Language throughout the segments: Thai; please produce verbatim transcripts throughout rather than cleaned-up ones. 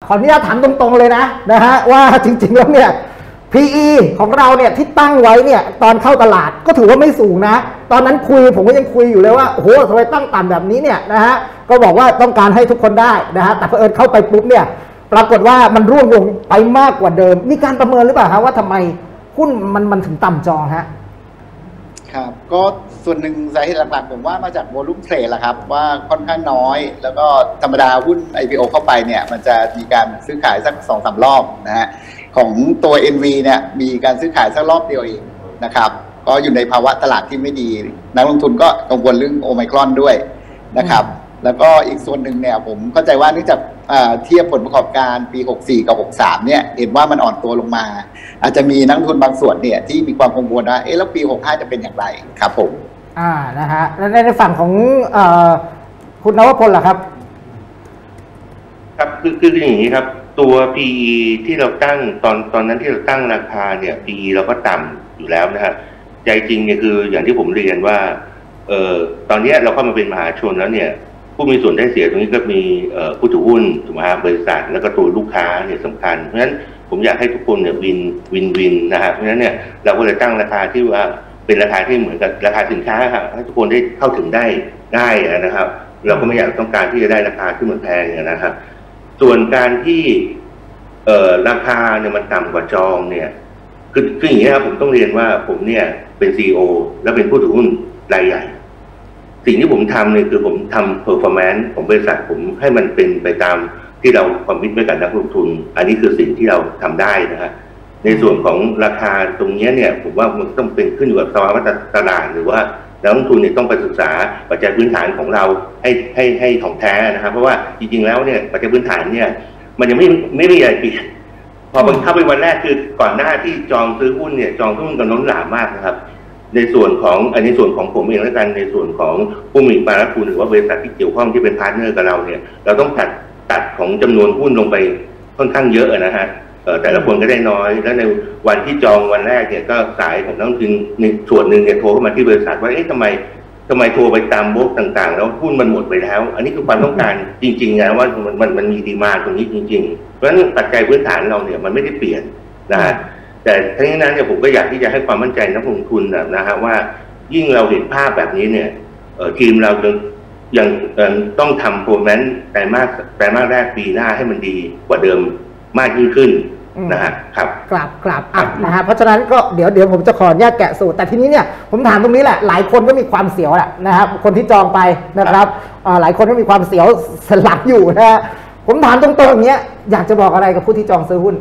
ขออนุญาตถามตรงๆเลยนะนะฮะว่าจริงๆแล้วเนี่ย พี อี ของเราเนี่ยที่ตั้งไว้เนี่ยตอนเข้าตลาดก็ถือว่าไม่สูงนะตอนนั้นคุยผมก็ยังคุยอยู่เลยว่าโอ้โหทำไมตั้งต่ำแบบนี้เนี่ยนะฮะก็บอกว่าต้องการให้ทุกคนได้นะฮะแต่เผอิญเข้าไปปุ๊บเนี่ยปรากฏว่ามันร่วงลงไปมากกว่าเดิมมีการประเมินหรือเปล่าฮะว่าทำไมหุ้นมันมันถึงต่ำจองฮะครับก็ส่วนหนึ่งสาเหตุหลักๆผมว่ามาจากโวลุ่มเทรดแหละครับว่าค่อนข้างน้อยแล้วก็ธรรมดาหุ้น ไอ พี โอ เข้าไปเนี่ยมันจะมีการซื้อขายสัก สองถึงสาม รอบนะฮะของตัว เอ็น วี เนี่ยมีการซื้อขายสักรอบเดียวเองนะครับก็อยู่ในภาวะตลาดที่ไม่ดีนักลงทุนก็กังวลเรื่องโอไมครอนด้วยนะครับแล้วก็อีกส่วนหนึ่งเนี่ยผมเข้าใจว่าเนื่องจากเทียบผลประกอบการปีหกสี่กับหกสามเนี่ยเห็นว่ามันอ่อนตัวลงมาอาจจะมีนักลงทุนบางส่วนเนี่ยที่มีความกังวลว่าเอ๊ะแล้วปีหกห้าจะเป็นอย่างไรครับผมอ่านะฮะแล้วในฝั่งของคุณนวพลล่ะครับครับคือคืออย่างนี้ครับตัว พี อี ที่เราตั้งตอนตอนนั้นที่เราตั้งราคาเนี่ย พี อี เราก็ต่ำอยู่แล้วนะฮะใจจริงเนี่ยคืออย่างที่ผมเรียนว่าเอ่อตอนนี้เราเข้ามาเป็นมหาชนแล้วเนี่ยผู้มีส่วนได้เสียตรงนี้ก็มีผู้ถือหุ้นถูกไหมครับบริษัทแล้วก็ตัวลูกค้าเนี่ยสำคัญเพราะฉะนั้นผมอยากให้ทุกคนเนี่ยวินวินวินนะฮะเพราะฉะนั้นเนี่ยเราก็เลยตั้งราคาที่ว่าเป็นราคาที่เหมือนกับราคาสินค้าครับให้ทุกคนได้เข้าถึงได้ได้นะครับเราก็ไม่อยากต้องการที่จะได้ราคาที่มันแพงนะครับส่วนการที่เอ่อราคาเนี่ยมันต่ำกว่าจองเนี่ยคือคืออย่างนี้ครับผมต้องเรียนว่าผมเนี่ยเป็น ซี อี โอ และเป็นผู้ถือหุ้นรายใหญ่สิ่งที่ผมทำเนี่ยคือผมทำ performance ของบริษัทผมให้มันเป็นไปตามที่เราคอมมิตไว้กับนักลงทุนอันนี้คือสิ่งที่เราทำได้นะฮะในส่วนของราคาตรงนี้เนี่ยผมว่ามันต้องเป็นขึ้นอยู่กับสภาวะตลาดหรือว่านักลงทุนเนี่ยต้องไปศึกษาปัจจัยพื้นฐานของเราให้ให้ให้ของแท้นะครับเพราะว่าจริงๆแล้วเนี่ยปัจจัยพื้นฐานเนี่ยมันยังไม่ไม่มีอะไรเปลี่ยนพอมันเข้าไปวันแรกคือก่อนหน้าที่จองซื้อหุ้นเนี่ยจองหุ้นกันล้นหลามมากนะครับในส่วนของอันนี้ส่วนของผมเองแล้วกันในส่วนของผู้มีบารมีหรือว่าบริษัทที่เกี่ยวข้องที่เป็นพาร์ทเนอร์กับเราเนี่ยเราต้องตัดตัดของจำนวนหุ้นลงไปค่อนข้างเยอะนะฮะแต่ละคนก็ได้น้อยแล้วในวันที่จองวันแรกเนี่ยก็สายของนักลงทุนในส่วนหนึ่งเนี่ยโทรเข้ามาที่บริษัทว่าเอ๊ะทำไมทำไมโทรไปตามบล็อกต่างๆแล้วหุ้นมันหมดไปแล้วอันนี้คือความต้องการจริงๆนะว่ามันมันมันมีดีมานด์ตรงนี้จริงๆเพราะฉะนั้นปัจจัยพื้นฐานเราเนี่ยมันไม่ได้เปลี่ยนนะฮะแต่ทั้งนี้นั้นเนี่ยผมก็อยากที่จะให้ความมั่นใจนักลงทุนนะฮะว่ายิ่งเราเห็นภาพแบบนี้เนี่ยทีมเรายังยังต้องทำโปรแกรมไตรมาสไตรมาสแรกปีหน้าให้มันดีกว่าเดิมมากยิ่งขึ้นนะฮะครับกลับกลับอ่ะนะฮะเพราะฉะนั้นก็เดี๋ยวเดี๋ยวผมจะขออนุญาตแกะสูตรแต่ทีนี้เนี่ยผมถามตรงนี้แหละหลายคนก็มีความเสียวแหละนะครับคนที่จองไปนะครับหลายคนก็มีความเสียวสลักอยู่นะฮะผมถามตรงๆอย่างเงี้ยอยากจะบอกอะไรกับผู้ที่จองซื้อหุ้น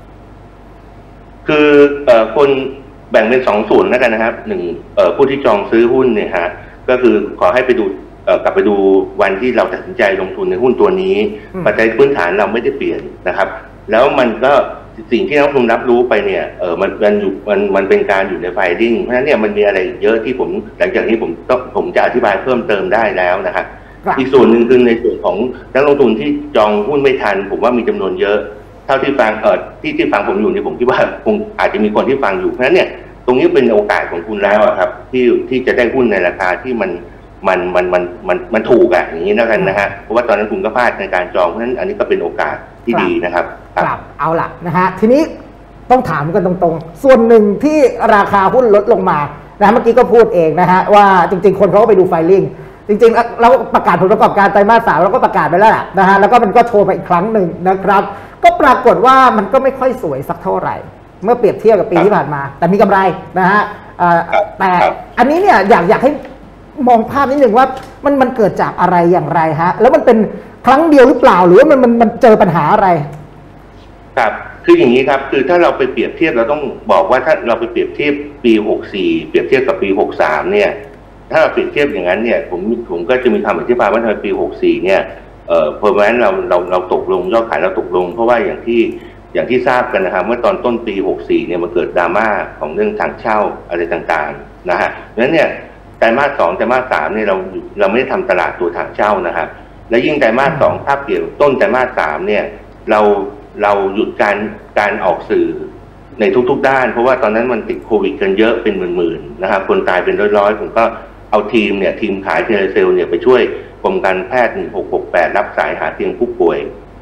คือเอ่อคนแบ่งเป็นสองส่วนแล้วกันนะครับหนึ่งเอ่อผู้ที่จองซื้อหุ้นเนี่ยฮะก็คือขอให้ไปดูเอ่อกลับไปดูวันที่เราตัดสินใจลงทุนในหุ้นตัวนี้ปัจจัยพื้นฐานเราไม่ได้เปลี่ยนนะครับแล้วมันก็สิ่งที่นักลงทุนรับรู้ไปเนี่ยเออมันมันอยู่มันมันเป็นการอยู่ในไฟลิ่งเพราะฉะนั้นเนี่ยมันมีอะไรเยอะที่ผมหลังจากนี้ผมต้องผมจะอธิบายเพิ่มเติมได้แล้วนะครับอีกส่วนหนึ่งคือในส่วนของนักลงทุนที่จองหุ้นไม่ทันผมว่ามีจำนวนเยอะเท่าที่ฟังเออที่ที่ฟังผมอยู่เนี่ยผมคิดว่าคงอาจจะมีคนที่ฟังอยู่เพราะฉะนั้นเนี่ยตรงนี้เป็นโอกาสของคุณแล้วครับที่ที่จะได้หุ้นในราคาที่มันมันมันมันมันมันถูกอ่ะอย่างนี้แล้วกันนะฮะเพราะว่าตอนนั้นคุณก็พลาดในการจองเพราะฉะนั้นอันนี้ก็เป็นโอกาสที่ดีนะครับครับเอาล่ะนะฮะทีนี้ต้องถามกันตรงๆส่วนหนึ่งที่ราคาหุ้นลดลงมานะเมื่อกี้ก็พูดเองนะฮะว่าจริงๆคนเขาก็ไปดูไฟลิ่งจริงๆเราประกาศผลประกอบการไตรมาสสามเราก็ประกาศไปแล้วแหละนะฮะแล้วก็มันก็โชว์มาอีกครั้งหนึ่งนะครับก็ปรากฏว่ามันก็ไม่ค่อยสวยสักเท่าไหร่เมื่อเปรียบเทียบกับปีที่ผ่านมาแต่มีกำไรนะฮะแต่อันนี้เนี่ยอยากอยากให้มองภาพนิดหนึ่งว่ามันมันเกิดจากอะไรอย่างไรฮะแล้วมันเป็นครั้งเดียวหรือเปล่าหรือว่ามันมันมันเจอปัญหาอะไรครับคืออย่างนี้ครับคือถ้าเราไปเปรียบเทียบเราต้องบอกว่าถ้าเราไปเปรียบเทียบปีหกสี่เปรียบเทียบกับปีหกสามเนี่ยถ้าเราเปรียบเทียบอย่างนั้นเนี่ยผมผมก็จะมีคำอธิบายว่าทำไมปีหกสี่เนี่ยเอ่อเพราะฉะนั้นเราเราเราตกลงยอดขายเราตกลงเพราะว่าอย่างที่อย่างที่ทราบกันนะครับเมื่อตอนต้นปีหกสี่เนี่ยมันเกิดดราม่าของเรื่องทางเช่าอะไรต่างๆนะฮะเพราะฉะนั้นเนี่ยไตรมาสสองไตรมาสสามเนี่ยเราเราไม่ได้ทำตลาดตัวทางเช่านะครับและยิ่งไตรมาสสองภาพเกี่ยวต้นไตรมาสสามเนี่ยเราเราหยุดการการออกสื่อในทุกๆด้านเพราะว่าตอนนั้นมันติดโควิดกันเยอะเป็นหมื่นๆนะครับคนตายเป็นร้อยๆผมก็เอาทีมเนี่ยทีมขายเทเลเซลเนี่ยไปช่วยกรมการแพทย์หนึ่งหกหกแปดรับสายหาเตียงผู้ป่วยไป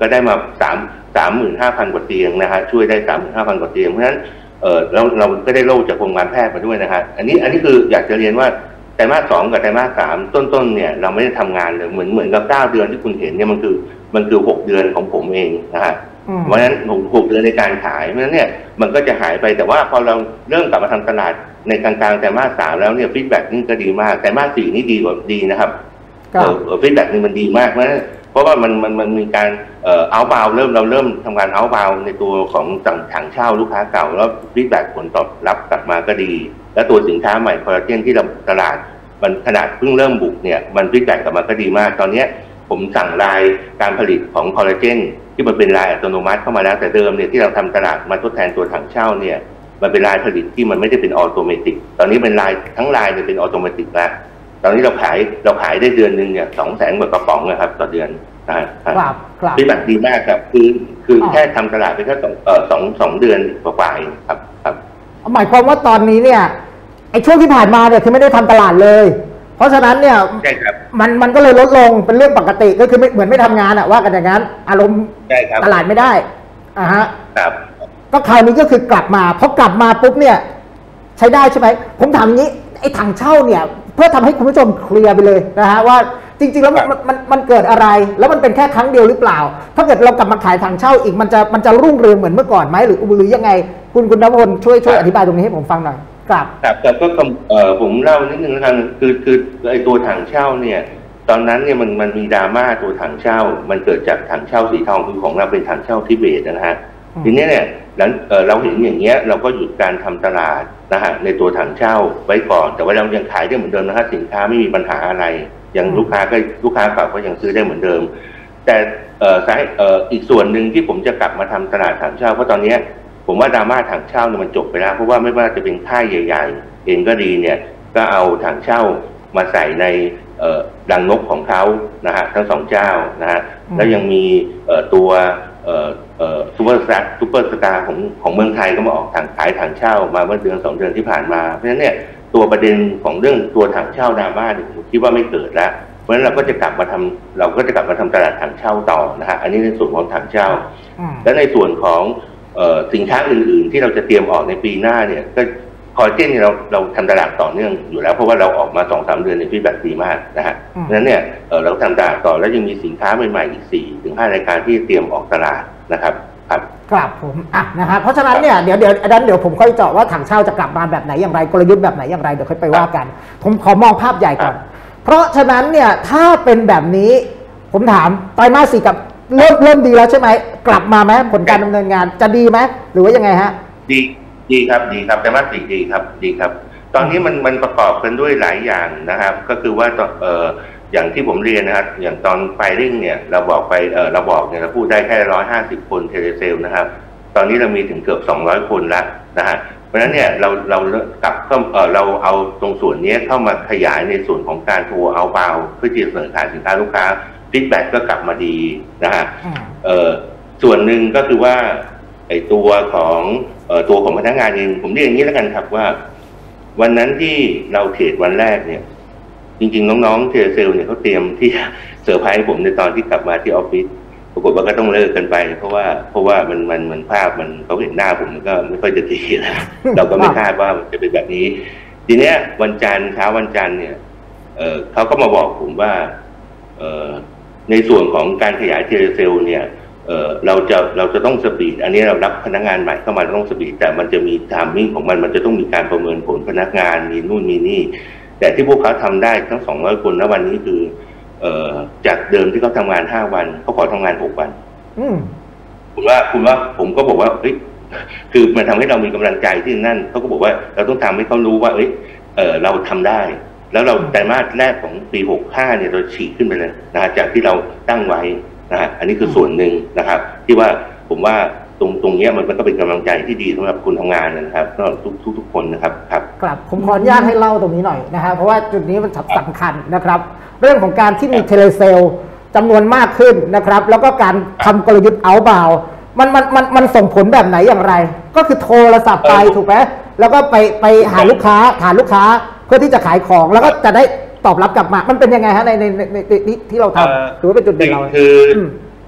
ก็ได้มาสามสามหมื่นห้าพันกว่าเตียงนะฮะช่วยได้สามหมื่นห้าพันกว่าเตียงเพราะฉะนั้นเออเราเราก็ได้โล่จากโรงพยาบาลแพทย์มาด้วยนะฮะอันนี้อันนี้คืออยากจะเรียนว่าไตรมาสสองกับไตรมาสสามต้นๆเนี่ยเราไม่ได้ทำงานเลยเหมือนเหมือนกับเก้าเดือนที่คุณเห็นเนี่ยมันคือมันคือหกเดือนของผมเองนะฮะเพราะฉะนั้นหกเดือนในการขายเพราะฉะนั้นเนี่ยมันก็จะหายไปแต่ว่าพอเราเริ่มกลับมาทำตลาดในกลางๆไตรมาสสามแล้วเนี่ยฟีดแบ็กนี่ก็ดีมากไตรมาสสี่นี่ดีกว่าดีนะครับเออฟีดแบ็กนี่มันดีมากเพราะเพราะว่ามันมันมันมีการเอ่อเอาบาวเริ่มเราเริ่มทำงานเอาบาวในตัวของถังเช่าลูกค้าเก่าแล้วฟีดแบ็กผลตอบรับกลับมาก็ดีและตัวสินค้าใหม่คอลลาเจนที่เราตลาดมันขนาดเพิ่งเริ่มบุกเนี่ยมันฟีดแบ็กกลับมาก็ดีมากตอนนี้ผมสั่งลายการผลิตของคอลลาเจนที่มันเป็นลายอัตโนมัติเข้ามาแล้วแต่เดิมเนี่ยที่เราทำตลาดมาทดแทนตัวถังเช่าเนี่ยมันเป็นลายผลิตที่มันไม่ได้เป็นออโตเมติกตอนนี้เป็นลายทั้งลายเนี่ยเป็นออโตเมติกแล้วตอนนี้เราขายเราขายได้เดือนหนึ่งเนี่ยสองแสนกว่ากระป๋องนะครับต่อเดือนครับครับฟีดแบ็กดีมากครับคือคือแค่ทำตลาดไปแค่สองเอ่อสองสองเดือนกว่าๆเองครับครับหมายความว่าตอนนี้เนี่ยไอ้ช่วงที่ผ่านมาเนี่ยคือไม่ได้ทำตลาดเลยเพราะฉะนั้นเนี่ยใช่ครับมันมันก็เลยลดลงเป็นเรื่องปกติก็คือไม่เหมือนไม่ทำงานอะว่ากันอย่างนั้นอารมณ์ตลาดไม่ได้อ่าฮะครับก็คราวนี้ก็คือกลับมาพอกลับมาปุ๊บเนี่ยใช้ได้ใช่ไหมผมถามอย่างนี้ไอ้ถังเช่าเนี่ยเพื่อทำให้คุณผู้ชมเคลียร์ไปเลยนะฮะว่าจริงๆแล้วมันมันมันเกิดอะไรแล้วมันเป็นแค่ครั้งเดียวหรือเปล่าถ้าเกิดเรากลับมาขายถังเช่าอีกมันจะมันจะรุ่งเรืองเหมือนเมื่อก่อนไหมหรือหรือยังไงคุณคุณณพลช่วยช่วยอธิบายตรงนี้ให้ผมฟังหน่อยครับครับแต่ก็เอ่อผมเล่านิดนึงแล้วกันคือคือไอ้ตัวถังเช่าเนี่ยตอนนั้นเนี่ยมันมันมีดราม่าตัวถังเช่ามันเกิดจากถังเช่าสีทองคือของเราเป็นถังเช่าทิเบตนะฮะทีนี้เนี่ยหลังเอ่อเราเห็นอย่างเงี้ยเราก็หยุดการทำตลาดนะฮะในตัวถังเช่าไว้ก่อนแต่ว่าเรายังขายได้เหมือนเดิมนะฮะสินค้าไม่มีปัญหาอะไรยังลูกค้าก็ลูกค้าเก่าก็ยังซื้อได้เหมือนเดิมแต่เอ่อสายเอ่ออีกส่วนหนึ่งที่ผมจะกลับมาทำตลาดถังเช่าเพราะตอนนี้ผมว่าดราม่าถังเช่าเนี่ยมันจบไปแล้วเพราะว่าไม่ว่าจะเป็นค่ายใหญ่ๆเองก็ดีเนี่ยก็เอาถังเช่ามาใส่ในเอ่อรังนกของเขานะฮะทั้งสองเจ้านะฮะแล้วยังมีเอ่อตัวเอ่อเอ่อซูเปอร์สตาร์ซูเปอร์สตาร์ของของเมืองไทยก็มาออกถังขายถังเช่ามาเมื่อเดือนสองเดือนที่ผ่านมาเพราะฉะนั้นเนี่ยตัวประเด็นของเรื่องตัวถังเช่าดราม่าเนี่ยผมคิดว่าไม่เกิดแล้วเพราะฉะนั้นเราก็จะกลับมาทำเราก็จะกลับมาทำตลาดถังเช่าต่อนะฮะอันนี้ในส่วนของถังเช่าและในส่วนของสินค้าอื่นๆที่เราจะเตรียมออกในปีหน้าเนี่ยก็คอลลาเจนเราเราทำตลาดต่อเนื่องอยู่แล้วเพราะว่าเราออกมาสองสามเดือนในฟีดแบ็กดีมากนะฮะเพราะฉะนั้นเนี่ยเราทำตลาดต่อแล้วยังมีสินค้าใหม่ๆอีกสี่ถึงห้ารายการที่เตรียมออกตลาดนะครับครับครับผมอ่ะนะครับเพราะฉะนั้นเนี่ยเดี๋ยวเดี๋ยวอันนั้นเดี๋ยวผมค่อยเจาะว่าถังเช่าจะกลับมาแบบไหนอย่างไรกลยุทธ์แบบไหนอย่างไรเดี๋ยวค่อยไปว่ากันผมขอมองภาพใหญ่ก่อนเพราะฉะนั้นเนี่ยถ้าเป็นแบบนี้ผมถามไตรมาสสี่กับเริ่มเริ่มดีแล้วใช่ไหมกลับมาไหมผลการดำเนินงานจะดีไหมหรือว่ายังไงฮะดีดีครับดีครับไตรมาสสี่ดีครับดีครับตอนนี้มันมันประกอบกันด้วยหลายอย่างนะครับก็คือว่าเอ่ออย่างที่ผมเรียนนะครับอย่างตอนไฟลิ่งเนี่ยเราบอกไปเออเราบอกเนี่ยเราพูดได้แค่ร้อยห้าสิบคนเทเลเซลนะครับตอนนี้เรามีถึงเกือบสองร้อยคนแล้วนะฮะเพราะฉะนั้นเนี่ยเราเรากลับเข้าเออเราเอาตรงส่วนนี้เข้ามาขยายในส่วนของการโทรเอาเบาเพื่อจะเสนอขายสินค้าลูกค้าฟีดแบ็กก็กลับมาดีนะฮะเออส่วนหนึ่งก็คือว่าไอตัวของเอ่อตัวของพนักงานเองผมเรียกอย่างนี้แล้วกันครับว่าวันนั้นที่เราเทรดวันแรกเนี่ยจริงๆน้องๆเทรดเซลเนี่ยเขาเตรียมที่เซอร์ไพรส์ผมในตอนที่กลับมาที่ออฟฟิศปรากฏว่าก็ต้องเลิกกันไปเพราะว่าเพราะว่ามันมันมันภาพมันเขาเห็นหน้าผมมันก็ไม่ค่อยจะดีนะเราก็ไม่คาดว่ามันจะเป็นแบบนี้ทีเนี้ยวันจันทร์เช้าวันจันทร์เนี่ยเอ่อเขาก็มาบอกผมว่าเอ่อในส่วนของการขยายเทเลเซลเนี่ยเอ่อเราจะเราจะต้องสปีดอันนี้เรารับพนักงานใหม่เข้ามาต้องสปีดแต่มันจะมีไทมิ่งของมันมันจะต้องมีการประเมินผลพนักงานมีนู่นมีนี่แต่ที่พวกเขาทำได้ทั้งสองร้อยคนณวันนี้คือเอ่อจากเดิมที่เขาทำงานห้าวันเขาขอทำงานหกวันคุณว่าคุณว่าผมก็บอกว่าเฮ้ยคือมันทำให้เรามีกำลังใจที่นั่นเขาก็บอกว่าเราต้องทำให้เขารู้ว่าเอ้ยเออเราทำได้แล้วเราไตรมาสแรกของปีหกห้าเนี่ยเราฉีกขึ้นไปเลยนะจากที่เราตั้งไว้นะฮะอันนี้คือส่วนหนึ่งนะครับที่ว่าผมว่าตรงตรงนี้มันก็เป็นกำลังใจที่ดีสำหรับคุณทำงานนะครับสำหรับทุกทุกทุกคนนะครับครับครับผมขออนุญาตให้เล่าตรงนี้หน่อยนะฮะเพราะว่าจุดนี้มันสำคัญนะครับเรื่องของการที่มีเทเลเซลจำนวนมากขึ้นนะครับแล้วก็การทำกลยุทธ์เอาท์บาวด์มันมันมันมันส่งผลแบบไหนอย่างไร ก็คือโทรศัพท์ไปถูกไหมแล้วก็ไปไปหาลูกค้าหาลูกค้าเพื่อที่จะขายของแล้วก็จะได้ตอบรับกลับมามันเป็นยังไงฮะในในในที่เราทำหรือว่าเป็นจุดเด่นเราคือ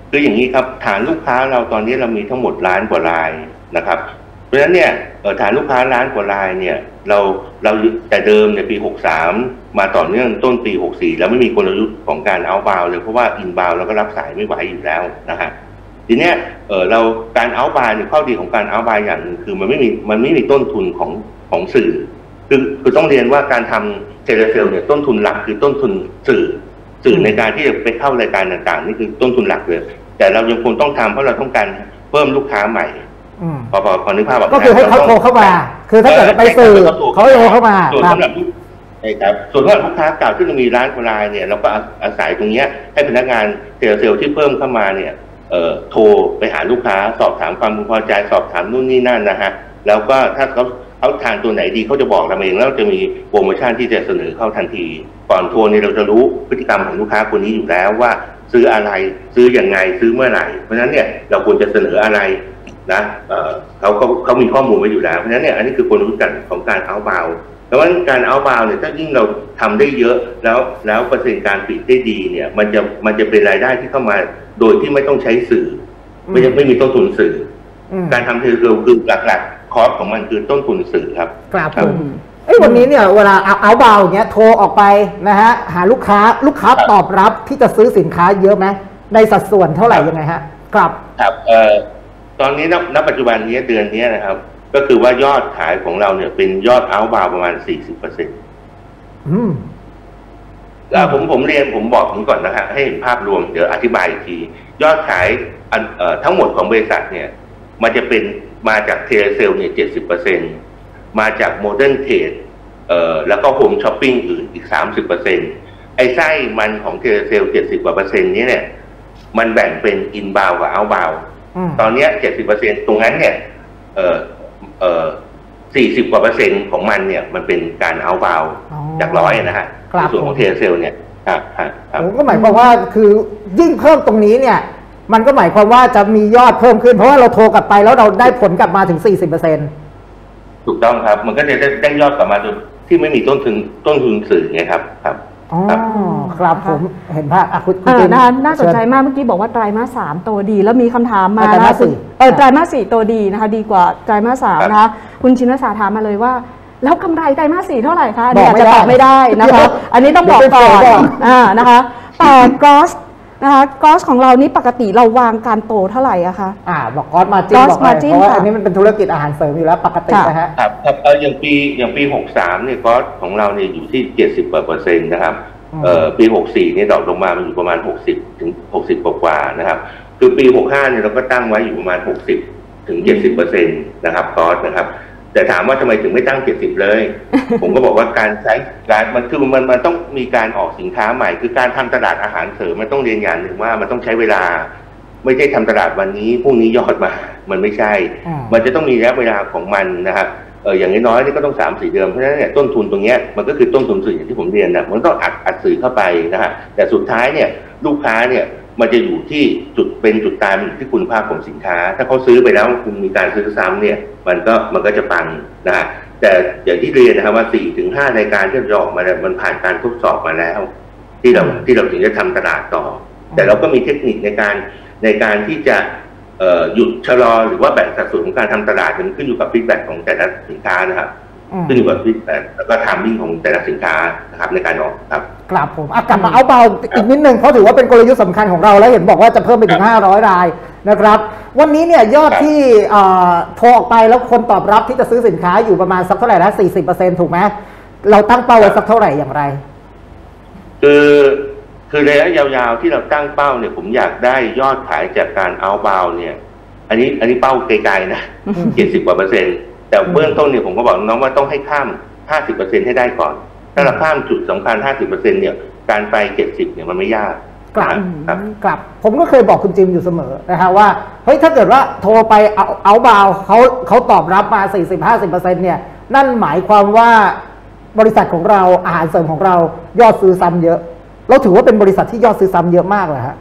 คืออย่างนี้ครับฐานลูกค้าเราตอนนี้เรามีทั้งหมดล้านกว่ารายนะครับเพราะฉะนั้นเนี่ยฐานลูกค้าล้านกว่ารายเนี่ยเราเราแต่เดิมในปีหกสามมาต่อเนื่องต้นปีหกสี่แล้วไม่มีกลยุทธ์ของการเอาท์บาวด์เลยเพราะว่าอินบาวด์เราก็รับสายไม่ไหวอยู่แล้วนะฮะทีเนี้ยเออเราการเอาท์บาวด์เนี่ยข้อดีของการเอาท์บาวด์อย่างหนึ่งคือมันไม่มีมันไม่มีต้นทุนของของสื่อคือคือต้องเรียนว่าการทำเทเลเซลเนี่ยต้นทุนหลักคือต้นทุนสื่อสื่อในการที่จะไปเข้ารายการต่างๆนี่คือต้นทุนหลักเลยแต่เรายังคงต้องทำเพราะเราต้องการเพิ่มลูกค้าใหม่พอพอพอนึกภาพแบบก็คือให้เขาโทรเข้ามาคือถ้าเกิดไปสื่อเขาโทรเข้ามาส่วนสำหรับลูกใช่ครับส่วนสำหรับลูกค้าเก่าที่เรามีร้านรายเนี่ยเราก็อาศัยตรงนี้ให้พนักงานเซลล์เซลล์ที่เพิ่มเข้ามาเนี่ยเอ่อโทรไปหาลูกค้าสอบถามความพึงพอใจสอบถามนู่นนี่นั่นนะฮะแล้วก็ถ้าเขาเขาทานตัวไหนดีเขาจะบอกเราเองแล้วจะมีโปรโมชั่นที่จะเสนอเข้าทันทีก่อนโทรเนี่ยเราจะรู้พฤติกรรมของลูกค้าคนนี้อยู่แล้วว่าซื้ออะไรซื้ออย่างไงซื้อเมื่อไหร่เพราะฉะนั้นเนี่ยเราควรจะเสนออะไรนะเอ่อเขาเขาเขามีข้อมูลไว้อยู่แล้วเพราะฉะนั้นเนี่ยอันนี้คือกลยุทธ์ของการเอาท์บาวด์แล้วการเอาท์บาวด์เนี่ยถ้ายิ่งเราทำได้เยอะแล้วแล้วเปอร์เซ็นต์การปิดได้ดีเนี่ยมันจะมันจะเป็นรายได้ที่เข้ามาโดยที่ไม่ต้องใช้สื่อไม่ไม่มีต้นทุนสื่อการทำเทเลเซลคือหลักๆคอสของมันคือต้นทุนสื่อครับครับผมไอ้วันนี้เนี่ยเวลาเอาท์บาวด์อย่างเงี้ยโทรออกไปนะฮะหาลูกค้าลูกค้าตอบรับที่จะซื้อสินค้าเยอะไหมในสัดส่วนเท่าไหร่ยังไงฮะครับครับเอ่อตอนนี้ณปัจจุบันนี้เดือนนี้นะครับก็คือว่ายอดขายของเราเนี่ยเป็นยอดเอาท์บาวด์ประมาณ สี่สิบเปอร์เซ็นต์ อืมแล้วผมผมเรียนผมบอกผมก่อนนะฮะให้เห็นภาพรวมเดี๋ยวอธิบายอีกทียอดขายเอ่อทั้งหมดของบริษัทเนี่ยมันจะเป็นมาจากเทเลเซลเนี่ย เจ็ดสิบเปอร์เซ็นต์ มาจากโมเดิร์นเทรดเอ่อแล้วก็โฮมช้อปปิ้งอื่นอีก สามสิบเปอร์เซ็นต์ ไอ้ไส้มันของเทเลเซล เจ็ดสิบกว่าเปอร์เซ็นต์นี้เนี่ยมันแบ่งเป็นอินบาวด์กับเอาท์บาวด์ตอนนี้ เจ็ดสิบเปอร์เซ็นต์ ตรงนั้นเนี่ยเอ่อเอ่อสี่สิบกว่าเปอร์เซ็นต์ของมันเนี่ยมันเป็นการเอาท์บาวด์จากร้อยนะฮะในส่วนของเทเลเซลเนี่ยครับครับก็หมายความว่าคือยิ่งเพิ่มตรงนี้เนี่ยมันก็หมายความว่าจะมียอดเพิ่มขึ้นเพราะว่าเราโทรกลับไปแล้วเราได้ผลกลับมาถึง สี่สิบเปอร์เซ็นต์ถูกต้องครับมันก็จะได้ยอดกลับมาโดยที่ไม่มีต้นทุนต้นทุนสื่อไงครับครับอ๋อครับผมเห็นภาพอ่ะคุณคุณน่าสนใจมากเมื่อกี้บอกว่าไตรมาสสามโตดีแล้วมีคำถามมาไตรมาสสี่เออไตรมาสสี่โตดีนะคะดีกว่าไตรมาสสามนะคะคุณชินสาถามมาเลยว่าแล้วกำไรไตรมาสสี่เท่าไหร่คะเนี่ยจะตอบไม่ได้นะคะอันนี้ต้องบอกก่อนอ่านะคะแต่ gross นะคะ gross ของเรานี่ปกติเราวางการโตเท่าไหร่อะคะอ่าบอก gross margin บอกไปเพราะว่าอันนี้มันเป็นธุรกิจอาหารเสริมอยู่แล้วปกตินะฮะครับครับเอออย่างปีอย่างปีหกสามเนี่ย gross ของเราเนี่ยอยู่ที่เจ็ดสิบเปอร์เซ็นต์นะครับเอ่อปีหกสี่นี่ดรอปลงมามันอยู่ประมาณหกสิบถึงหกสิบกว่าๆนะครับคือปีหกห้าเนี่ยเราก็ตั้งไว้อยู่ประมาณหกสิบถึงเจ็ดสิบเปอร์เซ็นต์นะครับคอสนะครับแต่ถามว่าทำไมถึงไม่ตั้งเจ็ดสิบเลย ผมก็บอกว่าการใช้การมันคือมันมันต้องมีการออกสินค้าใหม่คือการทำตลาดอาหารเสริมมันต้องเรียนอย่างหนึ่งว่ามันต้องใช้เวลาไม่ใช่ทำตลาดวันนี้พรุ่งนี้ยอดมามันไม่ใช่มันจะต้องมีระยะเวลาของมันนะครับเอออย่างน้อยๆนี่ก็ต้องสามสี่เดือนเพราะฉะนั้นเนี่ยต้นทุนตรงนี้มันก็คือต้นทุนสื่ออย่างที่ผมเรียนนะมันต้องอัดอัดสื่อเข้าไปนะฮะแต่สุดท้ายเนี่ยลูกค้าเนี่ยมันจะอยู่ที่จุดเป็นจุดตายมันอยู่ที่คุณภาพของสินค้าถ้าเขาซื้อไปแล้วคุณมีการซื้อซ้ำเนี่ยมันก็มันก็จะปังนะฮะแต่อย่างที่เรียนนะครับว่าสี่ถึงห้ารายการที่เราออกมาเนี่ยมันผ่านการทดสอบมาแล้วที่เราที่เราถึงจะทำตลาดต่อแต่เราก็มีเทคนิคในการในการที่จะหยุดชะลอหรือว่าแบ่งสัดส่วนของการทำตลาดมันขึ้นอยู่กับฟีดแบ็กของแต่ละสินค้านะครับขึ้นอยู่กับฟีดแบ็กแล้วก็ไทมิ่งของแต่ละสินค้านะครับในการออกครับครับผมกลับมาเอาเบาอีกนิดนึงเพราะถือว่าเป็นกลยุทธ์สำคัญของเราแล้วเห็นบอกว่าจะเพิ่มไปถึงห้าร้อยรายนะครับวันนี้เนี่ยยอดที่โทรออกไปแล้วคนตอบรับที่จะซื้อสินค้าอยู่ประมาณสักเท่าไหร่นะ สี่สิบเปอร์เซ็นต์ ถูกไหมเราตั้งเป้าไว้สักเท่าไหร่อย่างไรคือคือระยะยาวๆที่เราตั้งเป้าเนี่ยผมอยากได้ยอดขายจากการเอาบาวเนี่ยอันนี้อันนี้เป้าไกลๆนะเจ็ดสิบกว่าเปอร์เซ็นต์แต่เบื้องต้นเนี่ยผมก็บอกน้องว่าต้องให้ข้ามห้าสิบเปอร์เซ็นต์ให้ได้ก่อนถ้าเราข้ามจุดสำคัญห้าสิบเปอร์เซ็นต์เนี่ยการไปเจ็ดสิบเนี่ยมันไม่ยากกลับกลับผมก็เคยบอกคุณจิมอยู่เสมอนะฮะว่าเฮ้ยถ้าเกิดว่าโทรไปเอาเอาบาวเขาเขาตอบรับมา สี่สิบ ห้าสิบเปอร์เซ็นต์ เนี่ยนั่นหมายความว่าบริษัทของเราอาหารเสริมของเรายอดซื้อซ้ำเยอะเราถือว่าเป็นบริษัทที่ยอดซื้อซ้ำเยอะมากเลยฮะ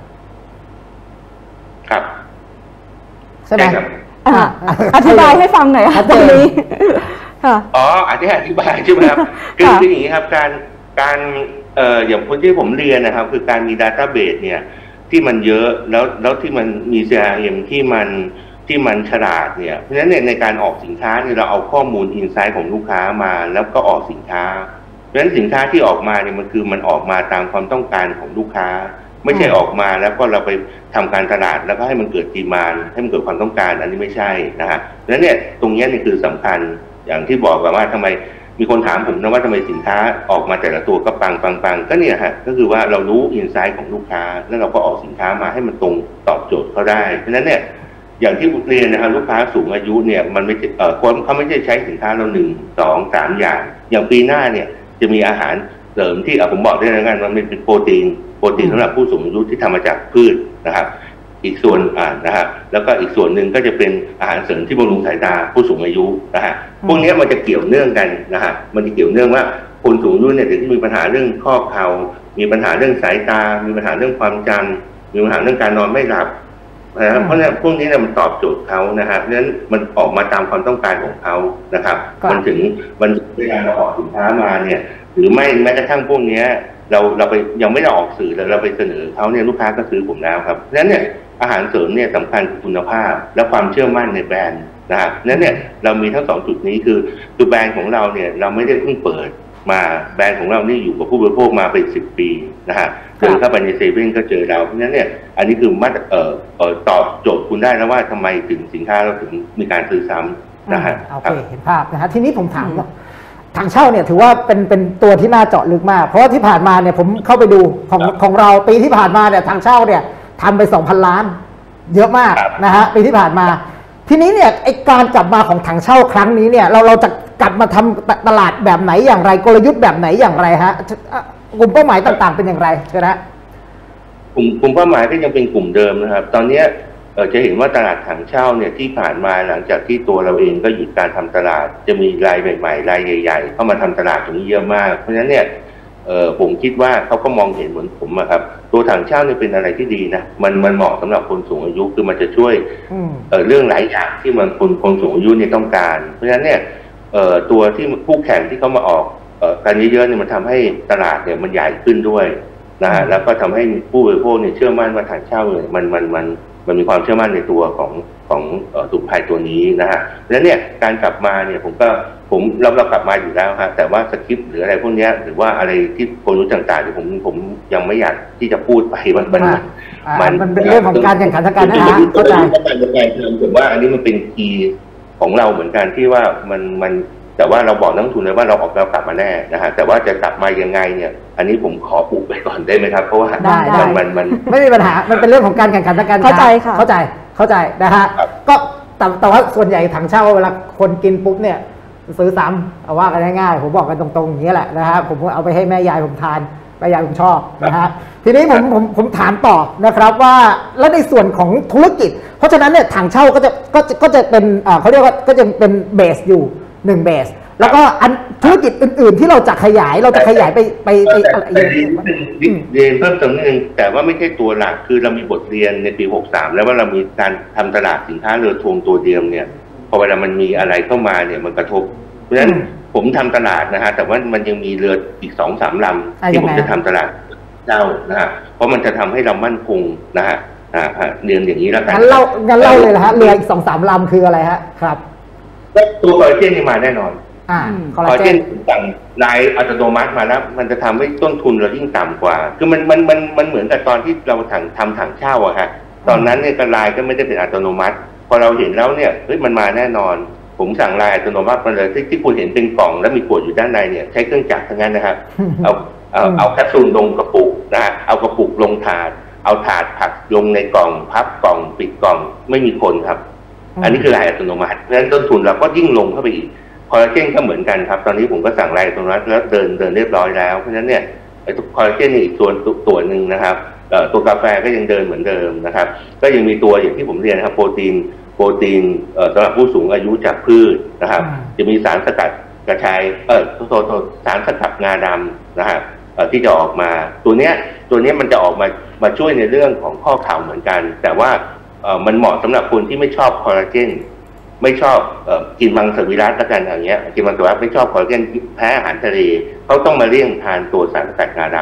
ครับใช่ไหมอธิบายให้ฟังหน่อยค่ะตรงนี้อ๋ออธิบายอธิบายใช่ไหมครับคือคืออย่างนี้ครับการการเอ่ออย่างคนที่ผมเรียนนะครับคือการมี Database เนี่ยทที่มันเยอะแล้วแล้วที่มันมี ซี อาร์ เอ็ม ที่มันที่มันฉลาดเนี่ยเพราะฉะนั้นเนี่ยในการออกสินค้าเนี่ยเราเอาข้อมูลอินไซต์ของลูกค้ามาแล้วก็ออกสินค้าเพราะฉะนั้นสินค้าที่ออกมาเนี่ยมันคือมันออกมาตามความต้องการของลูกค้าไม่ใช่ออกมาแล้วก็เราไปทำการตลาดแล้วก็ให้มันเกิดดีมานด์ให้มันเกิดความต้องการอันนี้ไม่ใช่นะฮะเพราะฉะนั้นเนี่ยตรงนี้นี่คือสำคัญอย่างที่บอกว่าทำไมมีคนถามผมนะว่าทำไมสินค้าออกมาแต่ละตัวก็ปังปังปังก็เนี่ยฮะก็คือว่าเรารู้อินไซต์ของลูกค้าแล้วเราก็ออกสินค้ามาให้มันตรงตอบโจทย์เขาได้เพราะฉะนั้นเนี่ยอย่างที่เรียนนะครับลูกค้าสูงอายุเนี่ยมันไม่เอ่อคนเขาไม่ใช่ใช้สินค้าเราหนึ่งสองสามอย่างอย่างปีหน้าเนี่ยจะมีอาหารเสริมที่ผมบอกได้แล้วกันมันเป็นโปรตีนโปรตีนสำหรับผู้สูงอายุที่ทำมาจากพืชนะครับอีกส่วนอ่านะฮะแล้วก็อีกส่วนหนึ่งก็จะเป็นอาหารเสริมที่บำรุงสายตาผู้สูงอายุนะฮะพวกนี้มันจะเกี่ยวเนื่องกันนะฮะมันจะเกี่ยวเนื่องว่าคนสูงอายุเนี่ยที่มีปัญหาเรื่องข้อเข่ามีปัญหาเรื่องสายตามีปัญหาเรื่องความจำมีปัญหาเรื่องการนอนไม่หลับนะเพราะเนี่ยพวกนี้เนี่ยมันตอบโจทย์เขานะฮะเพราะฉะนั้นมันออกมาตามความต้องการของเขานะครับมันถึงมันเวลาเราออกสินค้ามาเนี่ยหรือไม่แม้กระทั่งพวกนี้เราเราไปยังไม่ได้ออกสื่อแต่เราไปเสนอเขาเนี่ยลูกค้าก็ซื้อผมแล้วครับเพราะฉะนั้นเนี่ยอาหารเสริมเนี่ยสำคัญคือคุณภาพและความเชื่อมั่นในแบรนด์นะครับนั้นเนี่ยเรามีทั้งสองจุดนี้คือตัวแบรนด์ของเราเนี่ยเราไม่ได้เพิ่งเปิดมาแบรนด์ของเรานี่อยู่กับผู้บริโภคมาเป็นสิบปีนะฮะเดินเข้าไปในเซเว่นก็เจอเราเพราะฉะนั้นเนี่ยอันนี้คือมาเอ่อเอ่อตอบโจทย์คุณได้แล้วว่าทำไมถึงสินค้าเราถึงมีการซื้อซ้ำนะฮะโอเคเห็นภาพนะฮะทีนี้ผมถามทางเช่าเนี่ยถือว่าเป็นเป็นตัวที่น่าเจาะลึกมากเพราะว่าที่ผ่านมาเนี่ยผมเข้าไปดูของของเราปีที่ผ่านมาเนี่ยทางเช่าเนี่ยทำไป สองพัน ล้านเยอะมากนะฮะปีที่ผ่านมาทีนี้เนี่ยไอการกลับมาของถังเช่าครั้งนี้เนี่ยเราเราจะกลับมาทำตลาดแบบไหนอย่างไรกลยุทธ์แบบไหนอย่างไรฮะกลุ่มเป้าหมายต่างๆเป็นอย่างไรเชิญนะกลุ่มกลุ่มเป้าหมายก็ยังเป็นกลุ่มเดิมนะครับตอนนี้เออจะเห็นว่าตลาดถังเช่าเนี่ยที่ผ่านมาหลังจากที่ตัวเราเองก็หยุดการทำตลาดจะมีรายใหม่ๆรายใหญ่ๆเข้ามาทำตลาดตรงนี้เยอะมากเพราะฉะนั้นเนี่ยเออผมคิดว่าเขาก็มองเห็นเหมือนผมอะครับตัวถังเช่าเนี่ยเป็นอะไรที่ดีนะมันมันเหมาะสำหรับคนสูงอายุคือมันจะช่วยเออเรื่องหลายอย่างที่มันคนคนสูงอายุเนี่ยต้องการเพราะฉะนั้นเนี่ยเออตัวที่ผู้แข่งที่เขามาออกเออการเยอะๆเนี่ยมันทำให้ตลาดเนี่ยมันใหญ่ขึ้นด้วยนะฮะแล้วก็ทำให้ผู้บริโภคเนี่ยเชื่อมั่นว่าถังเช่าเนี่ยมันมันมันมันมีความเชื่อมั่นในตัวของของสมุนไพรตัวนี้นะฮะแล้วเนี่ยการกลับมาเนี่ยผมก็ผมเราเรากลับมาอยู่แล้วฮะแต่ว่าสคริปต์หรืออะไรพวกนี้หรือว่าอะไรที่คนรู้ต่างๆผมผมยังไม่อยากที่จะพูดไปมันมันมันมันเป็นเรื่องของการแข่งขันทางการนะฮะเข้าใจการจัดการผมว่าอันนี้มันเป็นคีย์ของเราเหมือนกันที่ว่ามันมันแต่ว่าเราบอกนักลงทุนเลยว่าเราออกเรากลับมาแน่นะฮะแต่ว่าจะกลับมายังไงเนี่ยอันนี้ผมขอปลูกไปก่อนได้ไหมครับเพราะว่ามันมันมันไม่มีปัญหามันเป็นเรื่องของการแข่งขันทางการเข้าใจค่ะเข้าใจเข้าใจนะฮะก็แต่แต่ว่าส่วนใหญ่ถังเช่าเวลาคนกินปุ๊บเนี่ยซื้อซ้ำเอาว่ากันง่ายๆผมบอกกันตรงๆอย่างนี้แหละนะฮะผมเอาไปให้แม่ยายผมทานแม่ยายผมชอบนะฮะทีนี้ผมผมผมถามต่อนะครับว่าแล้วในส่วนของธุรกิจเพราะฉะนั้นเนี่ยถังเช่าก็จะก็จะก็จะเป็นเขาเรียกว่าก็จะเป็นเบสอยู่หนึ่งเบสแล้วก็อันธุรกิจอื่นๆที่เราจะขยายเราจะขยายไปไปไปอะไรอย่างเรียนเพิ่มเติมนิดนึงแต่ว่าไม่ใช่ตัวหลักคือเรามีบทเรียนในปีหกสามแล้วว่าเรามีการทำตลาดสินค้าเรือธงตัวเดียวเนี่ยพอเวลามันมีอะไรเข้ามาเนี่ยมันกระทบเพราะฉะนั้นผมทำตลาดนะฮะแต่ว่ามันยังมีเรืออีกสองสามลำที่ผมจะทำตลาดเจ้านะฮะเพราะมันจะทำให้เรามั่นคงนะฮะเรียนอย่างนี้แล้วกันงั้นเล่างั้นเล่าเลยนะฮะเรืออีกสองสามลำคืออะไรฮะครับตัวคอลลาเจนนี่มาแน่นอนอ่าคอลลาเจนต่างรายอัตโนมัติมาแล้วมันจะทำให้ต้นทุนเรายิ่งต่ำกว่าคือมันมันมันมันเหมือนกับตอนที่เราถังทำถังเช่าอะฮะตอนนั้นเนี่ยกระรายก็ไม่ได้เป็นอัตโนมัติพอเราเห็นแล้วเนี่ยเฮ้ยมันมาแน่นอนผมสั่งรายอัตโนมัติมาเลยที่ที่คุณเห็นเป็นกล่องแล้วมีขวดอยู่ด้านในเนี่ยใช้เครื่องจักรทั้งนั้นนะครับเอาเอาเอาแคปซูลลงกระปุกนะฮะเอากระปุกลงถาดเอาถาดผักลงในกล่องพับกล่องปิดกล่องไม่มีคนครับอันนี้คือรายอัตโนมัติเพราะฉะนั้นต้นทุนเราก็ยิ่งลงเข้าไปอีกคอลลาเจนก็เหมือนกันครับตอนนี้ผมก็สั่งรายอัตโนมัติแล้วเดินเดินเรียบร้อยแล้วเพราะฉะนั้นเนี่ยไอ้คอลลาเจนอีกส่วนตัวหนึ่งนะครับตัวกาแฟก็ยังเดินเหมือนเดิมนะครับก็ยังมีตัวอย่างที่ผมเรียนนะครับโปรตีนโปรตีนสำหรับผู้สูงอายุจากพืชนะครับจะมีสารสกัดกระชายเออโทษโทษสารสกัดงาดำนะฮะที่จะออกมาตัวเนี้ยตัวเนี้ยมันจะออกมามาช่วยในเรื่องของข้อเข่าเหมือนกันแต่ว่ามันเหมาะสำหรับคนที่ไม่ชอบคอลลาเจนไม่ชอบเอ่อกินมังสวิรัติละกันอย่างเงี้ยกินมังสวิรัติไม่ชอบคอลลาเจนแพ้อาหารทะเลเขาต้องมาเลี่ยงทานตัวสารสกัดงาดำ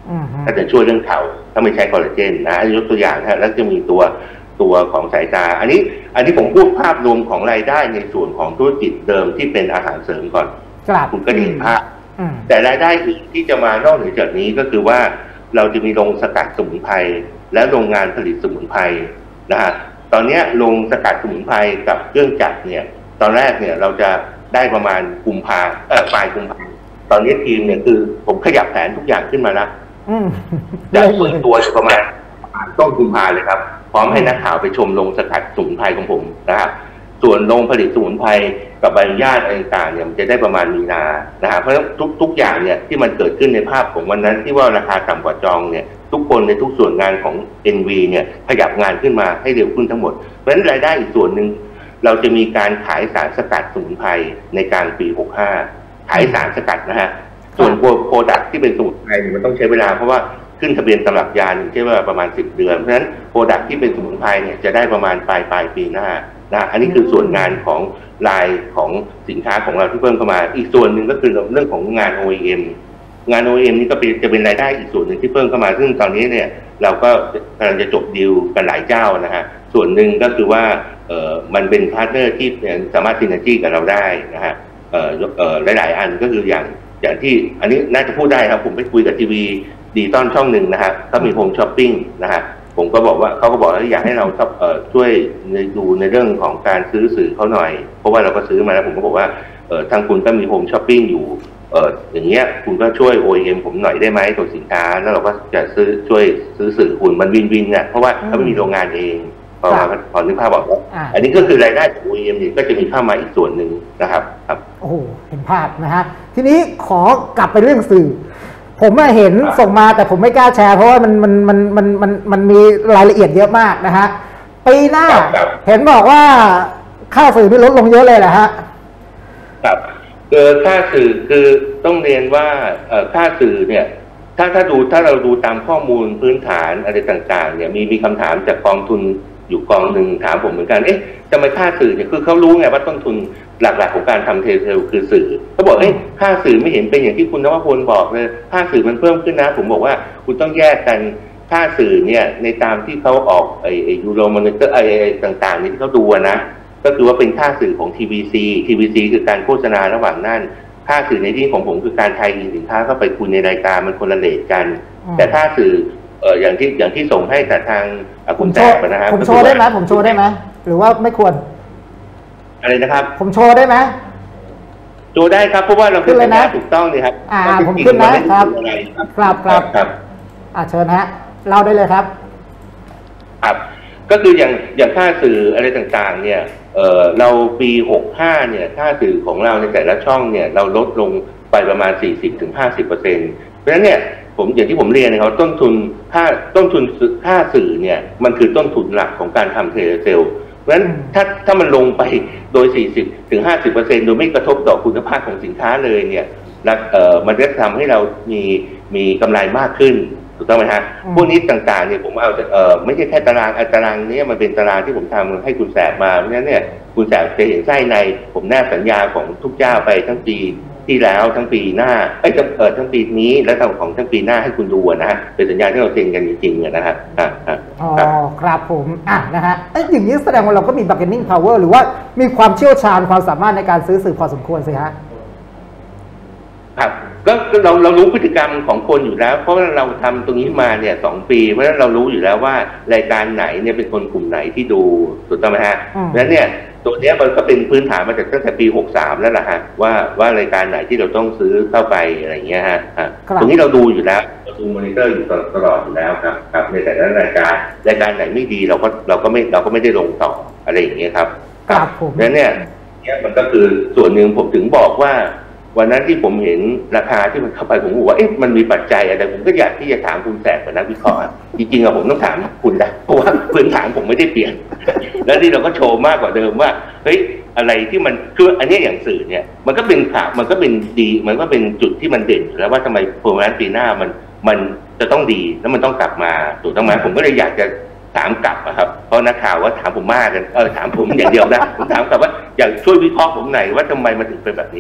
ก็จะช่วยเรื่องเข่าถ้าไม่ใช้คอลลาเจนนะยกตัวอย่างนะแล้วจะมีตัวตัวของสายตาอันนี้อันนี้ผมพูดภาพรวมของรายได้ในส่วนของธุรกิจเดิมที่เป็นอาหารเสริมก่อนคุณก็เห็นภาพแต่รายได้อื่นที่จะมานอกเหนือจากนี้ก็คือว่าเราจะมีโรงสกัดสมุนไพรและโรงงานผลิตสมุนไพรนะฮะตอนนี้โรงสกัดสมุนไพรกับเครื่องจักรเนี่ยตอนแรกเนี่ยเราจะได้ประมาณกุมภาเออปลายกุมภาตอนนี้ทีมเนี่ยคือผมขยับแผนทุกอย่างขึ้นมาแล้วจะเปิดตัวประมาณต้นกุมภาเลยครับพร้อมให้นักข่าวไปชมโรงสกัดสมุนไพรของผมนะครับส่วนโรงผลิตสมุนไพรกับใบอนุญาตอะไรต่างๆเนี่ยมันจะได้ประมาณมีนานะครับเพราะทุกทุกอย่างเนี่ยที่มันเกิดขึ้นในภาพของวันนั้นที่ว่าราคาต่ำกว่าจองเนี่ยทุกคนในทุกส่วนงานของ เอ็น วี เนี่ยขยับงานขึ้นมาให้เร็วขึ้นทั้งหมดเพราะฉะนั้นรายได้อีกส่วนหนึ่งเราจะมีการขายสารสกัดสมุนไพรในกลางปีหกห้าขายสารสกัดนะฮะส่วนโปรดักที่เป็นสมุนไพรมันต้องใช้เวลาเพราะว่าขึ้นทะเบียนตำรับยาใช้เวลาประมาณสิบเดือนเพราะฉะนั้นโปรดักที่เป็นสมุนไพรเนี่ยจะได้ประมาณปลายปลายปีหน้านะอันนี้คือส่วนงานของรายของสินค้าของเราที่เพิ่มเข้ามาอีกส่วนหนึ่งก็คือเรื่องของงาน โอ อี เอ็ม งาน โอ อี เอ็ม นี่ก็เป็นจะเป็นรายได้อีกส่วนหนึ่งที่เพิ่มเข้ามาซึ่งตอนนี้เนี่ยเราก็กำลังจะจบดีลกันหลายเจ้านะฮะส่วนหนึ่งก็คือว่าเอ่อมันเป็นพาร์ทเนอร์ที่สามารถซินเนอร์จี้กับเราได้นะฮะเอ่อเอ่อหลายๆอันก็คืออย่างอย่างที่อันนี้น่าจะพูดได้ครับผมไปคุยกับทีวีดีตอนช่องหนึ่งนะฮะก็มีโฮมช้อปปิ้งนะฮะผมก็บอกว่าเขาก็บอกว่าอยากให้เราเอ่อช่วยดูในเรื่องของการซื้อสื่อเขาหน่อยเพราะว่าเราก็ซื้อมาแล้วผมก็บอกว่าเอ่อทางคุณก็มีโฮมช้อปปิ้งอยู่เอ่ออย่างเงี้ยคุณก็ช่วย โอ อี เอ็ม ผมหน่อยได้ไหมตัวสินค้าแล้วเราก็จะซื้อช่วยซื้อสื่อคุณมันวินวินเนี่ยเพราะว่าเขาไม่มีโรงงานเองพอพอนึกภาพบอกว่าอันนี้ก็คือรายได้ของ โอ อี เอ็ม นี่ก็จะมีเข้ามาอีกส่วนหนึ่งนะครับครับโอ้โหเห็นภาพนะฮะทีนี้ขอกลับไปเรื่องสื่อผมมาเห็นส่งมาแต่ผมไม่กล้าแชร์เพราะว่ามันมันมันมันมันมันมีรายละเอียดเยอะมากนะฮะปีหน้าเห็นบอกว่าค่าสื่อนี่ลดลงเยอะเลยแหละฮะครับเกิดค่าสื่อคือต้องเรียนว่าค่าสื่อเนี่ยถ้าถ้าดูถ้าเราดูตามข้อมูลพื้นฐานอะไรต่างๆเนี่ยมีมีคำถามจากกองทุนอยู่กองหนึ่งถามผมเหมือนกันเอ๊ะทำไมค่าสื่อเนี่ยคือเขารู้ไงว่าต้นทุนหลักๆของการทำเทเลคือสื่อเขาบอกเอ้ยค่าสื่อไม่เห็นเป็นอย่างที่คุณนวพลบอกเลยค่าสื่อมันเพิ่มขึ้นนะผมบอกว่าคุณต้องแยกกันค่าสื่อเนี่ยในตามที่เขาออกไอ้ไอ้ยูโรมอนิเตอร์ไอ้ต่างๆนี่ที่เขาดูนะก็คือว่าเป็นค่าสื่อของ ที วี ซี ที วี ซี คือการโฆษณาระหว่างนั่นค่าสื่อในที่ของผมคือการไทยอินสินค้าเข้าไปคุยในรายการมันคนละเลทกันแต่ค่าสื่อเอ่ออย่างที่อย่างที่ส่งให้แต่ทางคุณแตกนะฮะผมโชว์ได้ไหมผมโชว์ได้ไหมหรือว่าไม่ควรอะไรนะครับผมโชว์ได้ไหมโชว์ได้ครับเพราะว่าเราเป็นสัญญาถูกต้องเลยครับอ่าผมขึ้นนะครับครับครับครับอ่าเชิญฮะเล่าได้เลยครับครับก็คืออย่างอย่างค่าสื่ออะไรต่างๆเนี่ยเอ่อเราปีหกห้าเนี่ยค่าสื่อของเราในแต่ละช่องเนี่ยเราลดลงไปประมาณ สี่สิบถึงห้าสิบเปอร์เซ็นต์ เพราะฉะนั้นเนี่ยผมอย่างที่ผมเรียนนะครับต้นทุนค่าต้นทุนค่าสื่อเนี่ยมันคือต้นทุนหลักของการทำเทเลเซลเพราะฉะนั้นถ้าถ้ามันลงไปโดย สี่สิบถึงห้าสิบเปอร์เซ็นต์ โดยไม่กระทบต่อคุณภาพของสินค้าเลยเนี่ยเอ่อมันจะทำให้เรามีมีกำไรมากขึ้นถูกต้องไหมฮะพวกนี้ต่างๆเนี่ยผมเอาเอ่อไม่ใช่แค่ตารางตารางนี้มันเป็นตารางที่ผมทำให้คุณแสบมาเพราะฉะนั้นเนี่ยคุณแสบจะเห็นไส้ในผมแนบสัญญาของทุกเจ้าไปทั้งปีที่แล้วทั้งปีหน้าไอ้เอ่อทั้งปีนี้และทั้งของทั้งปีหน้าให้คุณดูนะฮะเป็นสัญญาที่เราเซ็นกันจริงๆนะฮะอ๋อครับผมอ่ะนะฮะไอ้อย่างนี้แสดงว่าเราก็มี bargaining power หรือว่ามีความเชี่ยวชาญความสามารถในการซื้อสื่อพอสมควรสิฮะครับก็เราเรารู้พฤติกรรมของคนอยู่แล้วเพราะว่าเราทำตรงนี้มาเนี่ยสองปีเพราะฉะนั้นเรารู้อยู่แล้วว่ารายการไหนเนี่ยเป็นคนกลุ่มไหนที่ดูถูกต้องไหมฮะแล้วเนี่ยตัวนี้มันก็เป็นพื้นฐานมาจากตั้งแต่ปีหกสามแล้วล่ะฮะว่าว่ารายการไหนที่เราต้องซื้อเข้าไปอะไรเงี้ยฮะตรงนี้เราดูอยู่แล้วเราดูมอนิเตอร์อยู่ตลอดอยู่แล้วครับครับในแต่ละรายการรายการไหนไม่ดีเราก็เราก็ไม่เราก็ไม่ได้ลงต่ออะไรอย่างเงี้ยครับครับผมแล้วเนี่ยเนี่ยมันก็คือส่วนหนึ่งผมถึงบอกว่าวันนั้นที่ผมเห็นราคาที่มันเข้าไปผมบอกว่าเอ๊ะมันมีปัจจัยอะไรผมก็อยากที่จะถามคุณแสบกับนักวิเคราะห์จริงๆอะผมต้องถามคุณนะเพราะว่าพื้นฐานผมไม่ได้เปลี่ยนแล้วที่เราก็โชว์มากกว่าเดิมว่าเฮ้ยอะไรที่มันคืออันนี้อย่างสื่อเนี่ยมันก็เป็นข่าวมันก็เป็นดีมันก็เป็นจุดที่มันเด่นแล้วว่าทำไมโปรแกรมปีหน้ามันมันจะต้องดีแล้วมันต้องกลับมาถูกต้องไหมผมก็เลยอยากจะถามกลับนะครับเพราะนักข่าวว่าถามผมมากกันเออถามผมอย่างเดียวนะผมถามกลับว่าอยากช่วยวิเคราะห์ผมหน่อยว่าทำไมมันถึงเป็นแบบนี้ครับ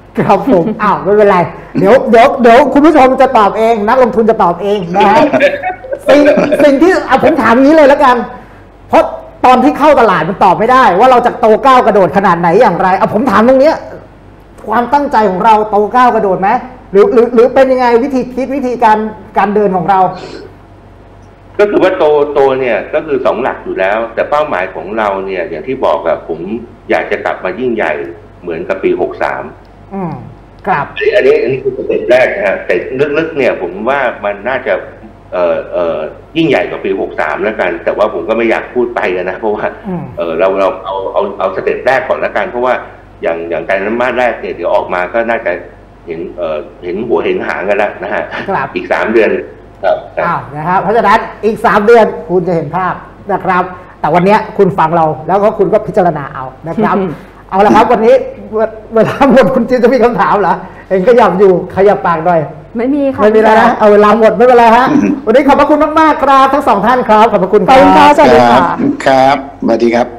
ครับผม อ้าวไม่เป็นไร เดี๋ยวเดี๋ยวเดี๋ยวคุณผู้ชมจะตอบเอง นักลงทุนจะตอบเองนะฮะ สิ่งสิ่งที่อ่ะผมถามงี้เลยแล้วกัน เพราะตอนที่เข้าตลาดมันตอบไม่ได้ ว่าเราจะโตก้าวกระโดดขนาดไหนอย่างไรเอาผมถามตรงเนี้ยความตั้งใจของเราโตก้าวกระโดดไหมหรือหรือหรือเป็นยังไงวิธีคิดวิธีการการเดินของเราก็คือว่าโตโตเนี่ยก็คือสองหลักอยู่แล้ว แต่เป้าหมายของเราเนี่ยอย่างที่บอกแบบผมอยากจะกลับมายิ่งใหญ่เหมือนกับปีหกสามอืมครับอันนี้อันนี้คือสเต็ปแรกนะฮะแต่ลึกๆเนี่ยผมว่ามันน่าจะเอ่อเอ่อยิ่งใหญ่กว่าปีหกสามแล้วกัน แต่ว่าผมก็ไม่อยากพูดไปนะเพราะว่าเออเราเราเอาเอาเอาสเต็ปแรกก่อนแล้วกันเพราะว่าอย่างอย่างการน้ำมันแรกเนี่ยเดี๋ยวออกมาก็น่าจะเห็นเอ่อเห็นหัวเห็นหางกันแล้วนะฮะอีกสามเดือนครับอ้าวนะครับเพราะฉะนั้นอีกสามเดือนคุณจะเห็นภาพนะครับแต่วันนี้คุณฟังเราแล้วก็คุณก็พิจารณาเอานะครับ เอาละครับวันนี้เวลาหมดคุณจินจะมีคำถามเหรอเองก็อยากอยู่ขยับปากหน่อยไม่มีค่ะไม่มีแล้วนะเอาเวลาหมดไม่เป็นไรฮะวันนี้ขอบพระคุณมากๆครับทั้งสองท่านครับขอบพระคุณครับขอบคุณค่ะสวัสดีค่ะครับสวัสดีครับ